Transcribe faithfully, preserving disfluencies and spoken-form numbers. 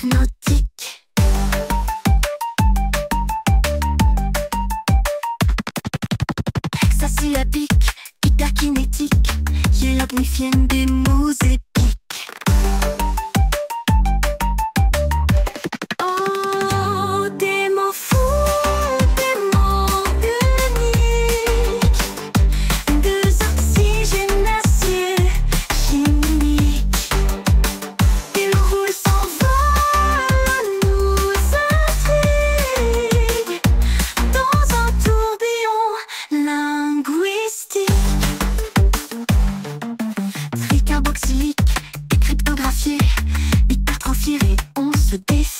hypnotique. Hexasyllabique, hyperkinétique, hiéroglyphienne des mots épiques. Oh, des mots fous, des mots uniques, deux oxygénacieux chimiques. Ils roulent sans vol, nous intriguent dans un tourbillon linguistique. Tricarboxylique, décryptographié, hypertrophié, on se défie.